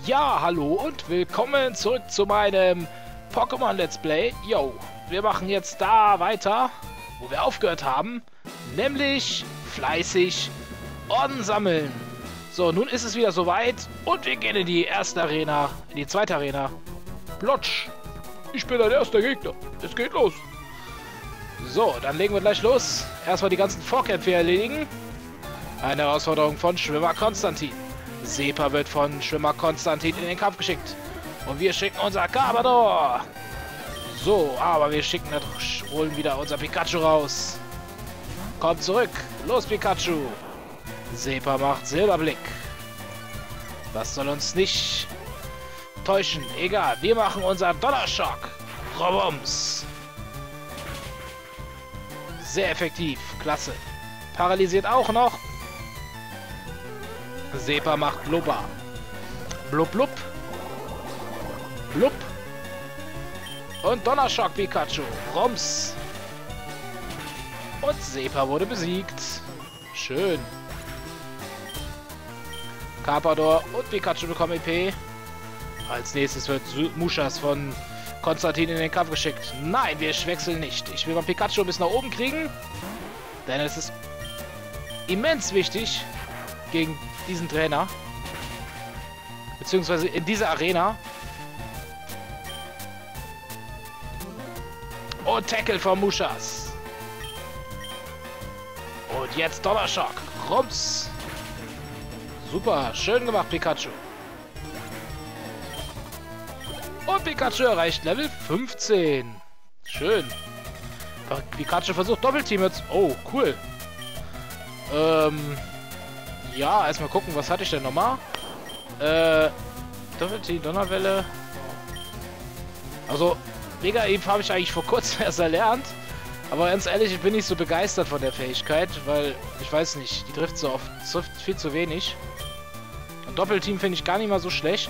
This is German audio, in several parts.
Ja, hallo und willkommen zurück zu meinem Pokémon Let's Play. Yo, wir machen jetzt da weiter, wo wir aufgehört haben, nämlich fleißig Orden sammeln. So, nun ist es wieder soweit und wir gehen in die erste Arena, in die zweite Arena. Plotsch, ich bin dein erster Gegner. Es geht los. So, dann legen wir gleich los. Erstmal die ganzen Vorkämpfe erledigen. Eine Herausforderung von Schwimmer Konstantin. Sepa wird von Schwimmer Konstantin in den Kampf geschickt. Und wir schicken unser Garbodor. So, aber wir holen wieder unser Pikachu raus. Kommt zurück. Los, Pikachu. Sepa macht Silberblick. Das soll uns nicht täuschen. Egal, wir machen unser Donnerschock. Robums. Sehr effektiv. Klasse. Paralysiert auch noch. Sepa macht Blubber. Blub, blub. Blub. Und Donnerschock Pikachu. Rums. Und Sepa wurde besiegt. Schön. Carpador und Pikachu bekommen EP. Als nächstes wird Mushas von Konstantin in den Kampf geschickt. Nein, wir wechseln nicht. Ich will mal Pikachu bis nach oben kriegen. Denn es ist immens wichtig gegen diesen Trainer. Beziehungsweise in dieser Arena. Und Tackle von Mushas. Und jetzt Donnerschock. Rums. Super, schön gemacht, Pikachu. Und Pikachu erreicht Level 15. Schön. Pikachu versucht Doppelteam jetzt. Oh, cool. Ja, erstmal gucken, was hatte ich denn nochmal? Doppelteam, Donnerwelle. Also, Mega Eve habe ich eigentlich vor kurzem erst erlernt. Aber ganz ehrlich, ich bin nicht so begeistert von der Fähigkeit, weil, ich weiß nicht, die trifft so oft, trifft viel zu wenig. Und Doppelteam finde ich gar nicht mal so schlecht.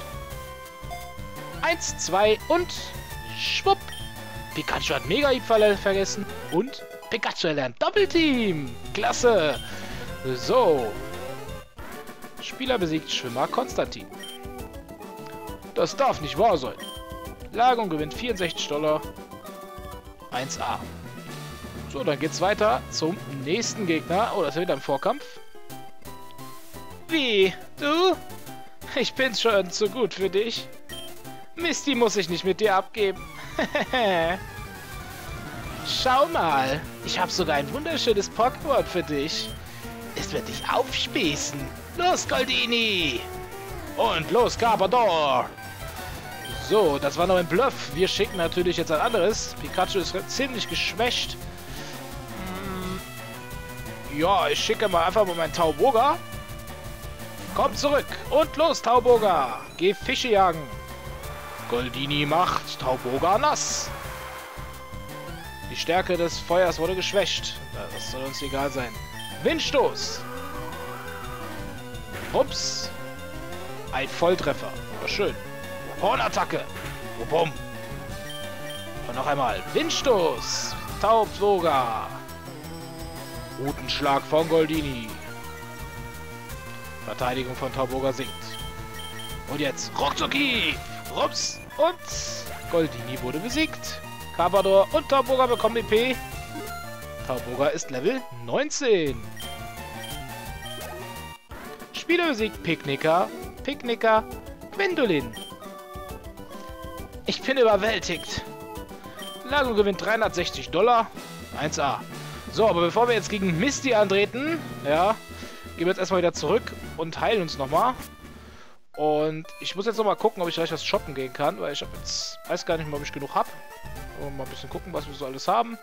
1, 2 und schwupp. Pikachu hat Mega Eve vergessen. Und Pikachu erlernt Doppelteam. Klasse. So. Spieler besiegt Schwimmer Konstantin. Das darf nicht wahr sein. Lagerung gewinnt $64. 1A. So, dann geht's weiter zum nächsten Gegner. Oh, das ist wieder ein Vorkampf. Wie? Du? Ich bin schon zu gut für dich. Misty muss ich nicht mit dir abgeben. Schau mal. Ich habe sogar ein wunderschönes Pokémon für dich. Es wird dich aufspießen. Los, Goldini! Und los, Carpador! So, das war noch ein Bluff. Wir schicken natürlich jetzt ein anderes. Pikachu ist ziemlich geschwächt. Ja, ich schicke mal einfach mal meinen Tauboga. Komm zurück. Und los, Tauboga. Geh Fische jagen. Goldini macht Tauboga nass. Die Stärke des Feuers wurde geschwächt. Das soll uns egal sein. Windstoß. Ups. Ein Volltreffer. War schön. Hornattacke. Bum. Und noch einmal. Windstoß. Tauboga. Rutenschlag von Goldini. Verteidigung von Tauboga sinkt. Und jetzt Ruckzucki. Rups. Und Goldini wurde besiegt. Carpador und Tauboga bekommen EP. Tauboga ist Level 19. Spieler besiegt Picknicker, Gwendolyn. Ich bin überwältigt. Lago gewinnt $360. 1A. So, aber bevor wir jetzt gegen Misty antreten, ja, gehen wir jetzt erstmal wieder zurück und heilen uns nochmal. Und ich muss jetzt nochmal gucken, ob ich gleich was shoppen gehen kann, weil ich habe jetzt, weiß gar nicht mehr, ob ich genug habe. Mal ein bisschen gucken, was wir so alles haben.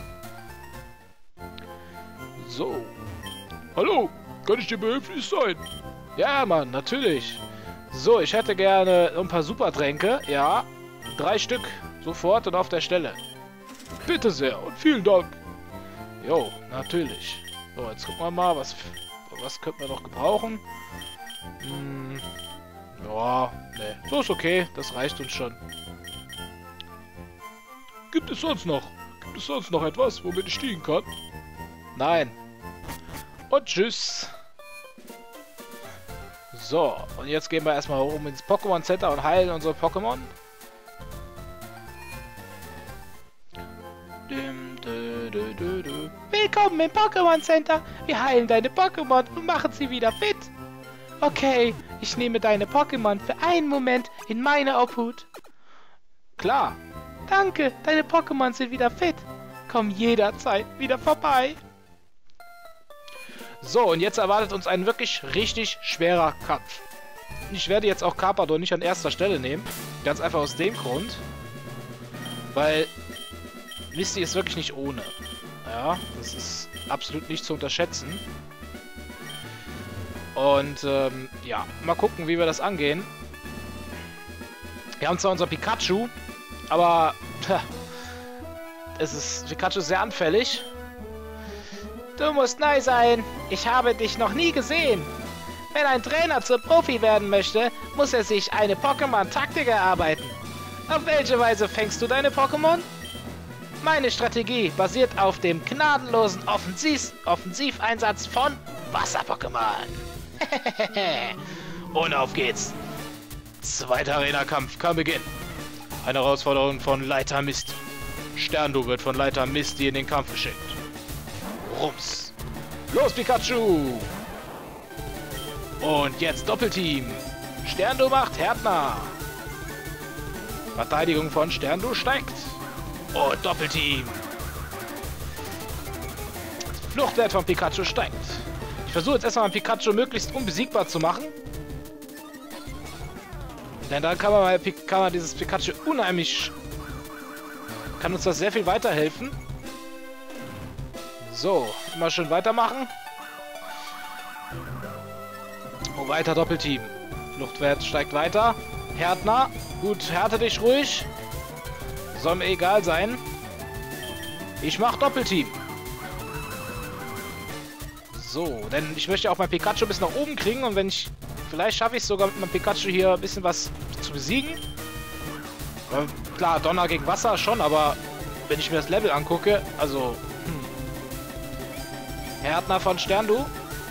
So. Hallo, kann ich dir behilflich sein? Ja, Mann, natürlich. So, ich hätte gerne ein paar Supertränke. Ja, 3 Stück. Sofort und auf der Stelle. Bitte sehr und vielen Dank. Jo, natürlich. So, jetzt gucken wir mal, was könnten wir noch gebrauchen. Ja, ne, so ist okay. Das reicht uns schon. Gibt es sonst noch etwas, womit ich stehen kann? Nein. Und tschüss. So, und jetzt gehen wir erstmal oben ins Pokémon Center und heilen unsere Pokémon. Willkommen im Pokémon Center. Wir heilen deine Pokémon und machen sie wieder fit. Okay, ich nehme deine Pokémon für einen Moment in meine Obhut. Klar. Danke, deine Pokémon sind wieder fit. Komm jederzeit wieder vorbei. So, und jetzt erwartet uns ein wirklich richtig schwerer Kampf. Ich werde jetzt auch Carpador nicht an erster Stelle nehmen. Ganz einfach aus dem Grund. Weil Misty ist wirklich nicht ohne. Ja, das ist absolut nicht zu unterschätzen. Und, ja, mal gucken, wie wir das angehen. Wir haben zwar unser Pikachu, aber Pikachu ist sehr anfällig. Du musst neu sein. Ich habe dich noch nie gesehen. Wenn ein Trainer zum Profi werden möchte, muss er sich eine Pokémon-Taktik erarbeiten. Auf welche Weise fängst du deine Pokémon? Meine Strategie basiert auf dem gnadenlosen Offensiveinsatz von Wasser-Pokémon. Und auf geht's. Zweiter Arena-Kampf kann beginnen. Eine Herausforderung von Leiter Misty. Sterndu wird von Leiter Misty in den Kampf geschickt. Rums. Los, Pikachu! Und jetzt Doppelteam. Sterndu macht Härtner. Verteidigung von Sterndu steigt. Und Doppelteam. Fluchtwert von Pikachu steigt. Ich versuche jetzt erstmal Pikachu möglichst unbesiegbar zu machen. Denn dann kann man dieses Pikachu unheimlich... Kann uns das sehr viel weiterhelfen. So, immer schön weitermachen. Oh, weiter Doppelteam. Fluchtwert steigt weiter. Härtner. Gut, härte dich ruhig. Soll mir egal sein. Ich mach Doppelteam. So, denn ich möchte auch mein Pikachu bis nach oben kriegen. Und wenn ich... Vielleicht schaffe ich es sogar mit meinem Pikachu hier ein bisschen was zu besiegen. Klar, Donner gegen Wasser schon, aber wenn ich mir das Level angucke, also... Härtner von Sterndu.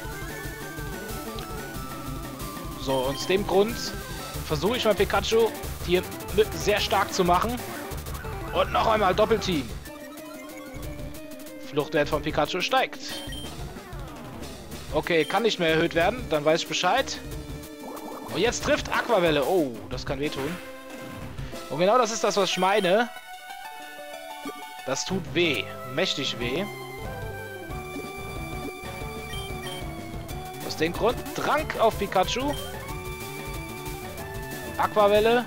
So, und aus dem Grund versuche ich mein Pikachu hier sehr stark zu machen. Und noch einmal Doppelteam. Fluchtwert von Pikachu steigt. Okay, kann nicht mehr erhöht werden. Dann weiß ich Bescheid. Und jetzt trifft Aquavelle. Oh, das kann wehtun. Und genau das ist das, was ich meine. Das tut weh. Mächtig weh. Aus dem Grund Trank auf Pikachu. Aquavelle.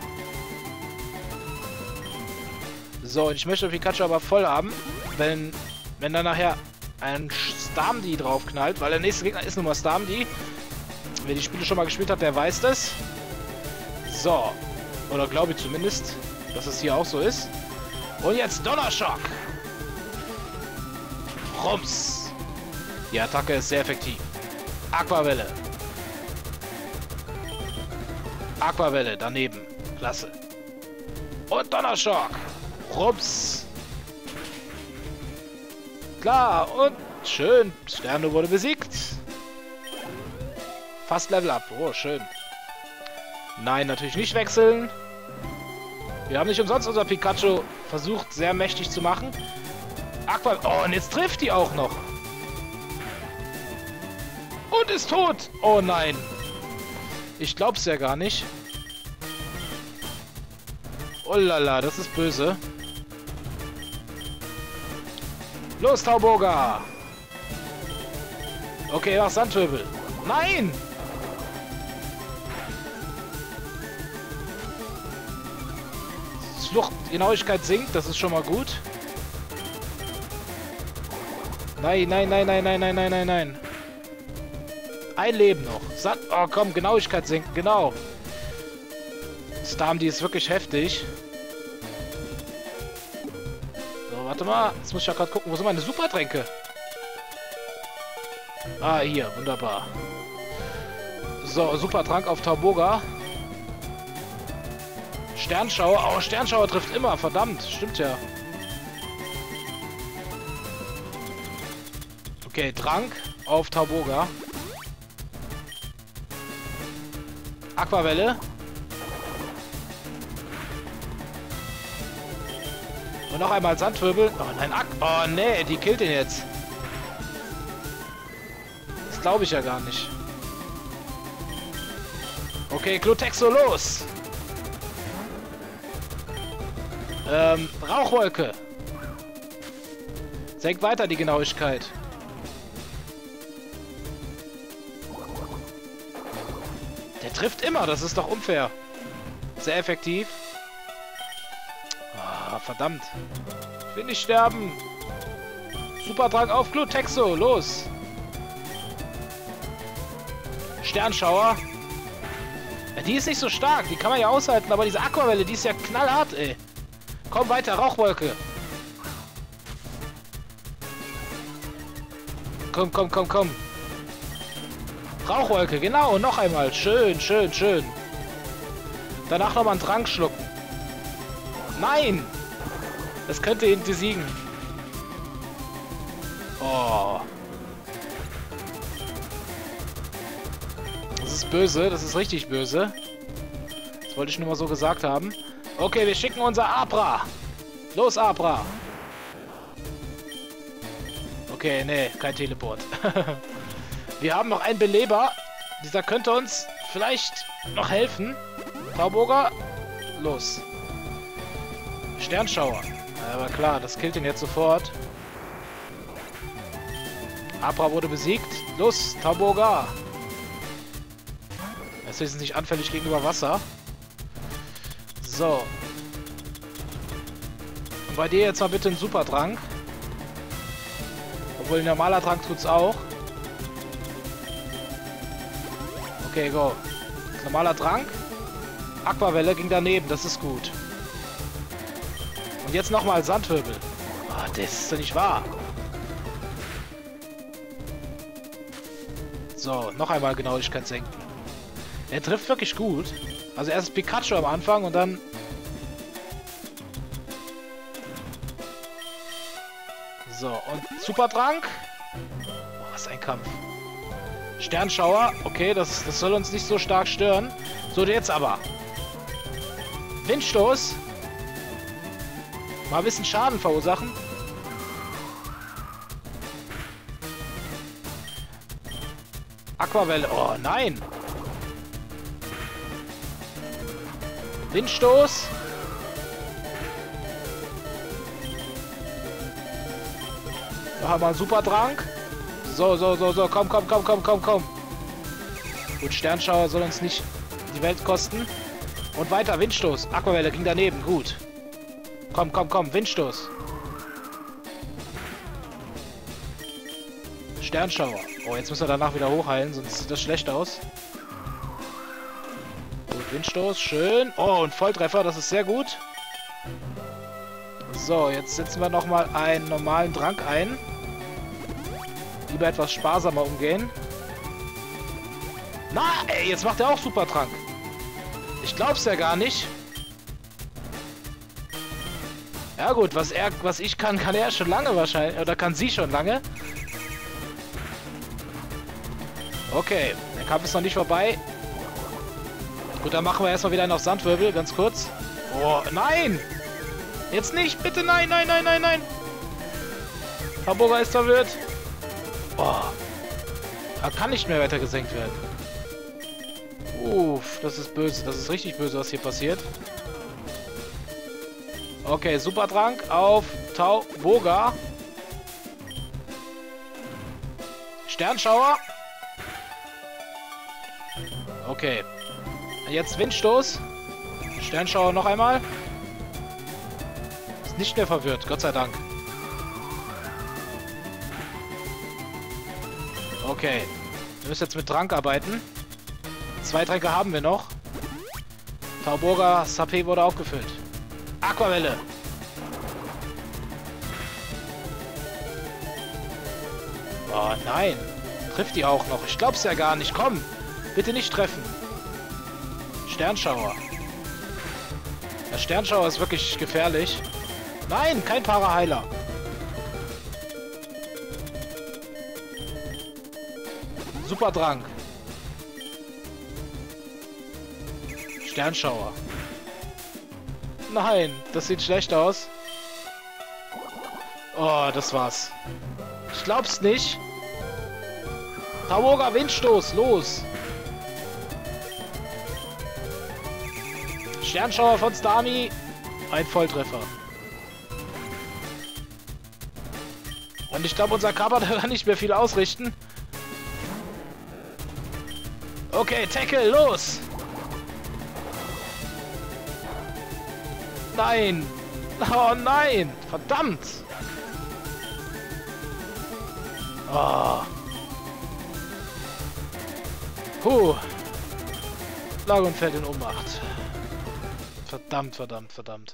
So, und ich möchte Pikachu aber voll haben. Wenn dann nachher ein Starmie draufknallt, weil der nächste Gegner ist nun mal Starmie. Wer die Spiele schon mal gespielt hat, der weiß das. So. Oder glaube ich zumindest, dass es hier auch so ist. Und jetzt Donnerschock. Rums. Die Attacke ist sehr effektiv. Aquavelle. Aquavelle daneben. Klasse. Und Donnerschock. Rums. Klar, und schön. Sterndu wurde besiegt. Fast Level Up. Oh, schön. Nein, natürlich nicht wechseln. Wir haben nicht umsonst unser Pikachu versucht, sehr mächtig zu machen. Oh, und jetzt trifft die auch noch. Und ist tot. Oh nein. Ich glaub's ja gar nicht. Oh lala, das ist böse. Los, Tauboga. Okay, mach Sandwirbel. Nein! Fluchtgenauigkeit sinkt, das ist schon mal gut. Nein, nein, nein, nein, nein, nein, nein, nein, nein. Ein Leben noch. Oh komm, Genauigkeit sinkt, genau. Starmie ist wirklich heftig. So, warte mal. Jetzt muss ich ja gerade gucken, wo sind meine Supertränke? Ah, hier, wunderbar. So, Supertrank auf Tauboga. Sternschauer. Oh, Sternschauer trifft immer. Verdammt. Stimmt ja. Okay, Trank auf Tauboga. Aquavelle. Und noch einmal Sandwirbel. Oh nein, oh nee, die killt ihn jetzt. Das glaube ich ja gar nicht. Okay, Glutexo, los! Rauchwolke. Senkt weiter die Genauigkeit. Der trifft immer, das ist doch unfair. Sehr effektiv. Ah, verdammt. Ich will nicht sterben. Supertrank auf Glutexo, los. Sternschauer. Ja, die ist nicht so stark, die kann man ja aushalten, aber diese Aquavelle, die ist ja knallhart, ey. Komm weiter, Rauchwolke. Komm, komm, komm, komm. Rauchwolke, genau, noch einmal. Schön, schön, schön. Danach nochmal einen Trank schlucken. Nein! Das könnte ihn besiegen. Oh. Das ist böse, das ist richtig böse. Das wollte ich nur mal so gesagt haben. Okay, wir schicken unser Abra. Los, Abra. Okay, nee, kein Teleport. Wir haben noch einen Beleber. Dieser könnte uns vielleicht noch helfen. Tauboga, los. Sternschauer. Aber klar, das killt ihn jetzt sofort. Abra wurde besiegt. Los, Tauboga. Er ist wenigstens nicht anfällig gegenüber Wasser. So. Und bei dir jetzt mal bitte ein Supertrank. Obwohl ein normaler Trank tut's auch. Okay, go. Normaler Trank. Aquavelle ging daneben, das ist gut. Und jetzt nochmal Sandwirbel. Oh, das ist doch nicht wahr. So, noch einmal Genauigkeit senken. Er trifft wirklich gut. Also erst Pikachu am Anfang und dann... So, und Supertrank. Oh, was ein Kampf. Sternschauer. Okay, das soll uns nicht so stark stören. So, jetzt aber. Windstoß. Mal ein bisschen Schaden verursachen. Aquavelle. Oh, nein. Windstoß. Noch einmal ein Supertrank. So. Komm. Gut, Sternschauer soll uns nicht die Welt kosten. Und weiter, Windstoß. Aquavelle ging daneben. Gut. Komm. Windstoß. Sternschauer. Oh, jetzt müssen wir danach wieder hochheilen, sonst sieht das schlecht aus. Gut, Windstoß. Schön. Oh, und Volltreffer. Das ist sehr gut. So, jetzt setzen wir nochmal einen normalen Trank ein. Lieber etwas sparsamer umgehen. Na, ey, jetzt macht er auch Supertrank. Ich glaub's ja gar nicht. Ja gut, was ich kann er schon lange wahrscheinlich. Oder kann sie schon lange. Okay, der Kampf ist noch nicht vorbei. Gut, dann machen wir erstmal wieder einen auf Sandwirbel, ganz kurz. Oh, nein! Jetzt nicht, bitte, nein! Tauboga ist verwirrt. Oh. Er kann nicht mehr weiter gesenkt werden. Uff, das ist böse. Das ist richtig böse, was hier passiert. Okay, Supertrank auf Tauboga. Sternschauer. Okay. Jetzt Windstoß. Sternschauer noch einmal. Ist nicht mehr verwirrt, Gott sei Dank. Okay. Wir müssen jetzt mit Trank arbeiten. 2 Tränke haben wir noch. Taubogas HP wurde aufgefüllt. Aquavelle. Oh nein. Trifft die auch noch? Ich glaub's ja gar nicht. Komm. Bitte nicht treffen. Sternschauer. Der Sternschauer ist wirklich gefährlich. Nein, kein Paraheiler. Supertrank. Sternschauer. Nein, das sieht schlecht aus. Oh, das war's. Ich glaub's nicht. Tawoga Windstoß, los. Sternschauer von Starmie. Ein Volltreffer. Und ich glaube, unser Kabat kann nicht mehr viel ausrichten. Okay, Tackle, los! Nein! Oh nein! Verdammt! Oh. Puh. Lagon fällt in Ohnmacht. Verdammt, verdammt, verdammt.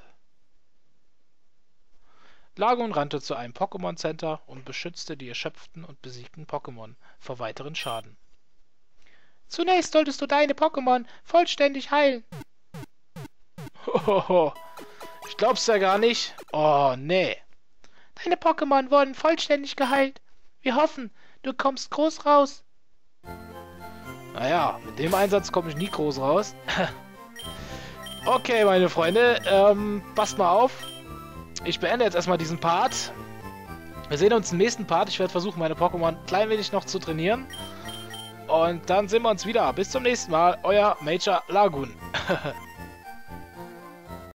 Lagon rannte zu einem Pokémon Center und beschützte die erschöpften und besiegten Pokémon vor weiteren Schaden. Zunächst solltest du deine Pokémon vollständig heilen. Hohoho. Ich glaub's ja gar nicht. Oh, nee. Deine Pokémon wurden vollständig geheilt. Wir hoffen, du kommst groß raus. Naja, mit dem Einsatz komme ich nie groß raus. Okay, meine Freunde, passt mal auf. Ich beende jetzt erstmal diesen Part. Wir sehen uns im nächsten Part. Ich werde versuchen, meine Pokémon ein klein wenig noch zu trainieren. Und dann sehen wir uns wieder. Bis zum nächsten Mal. Euer Major Lagoon.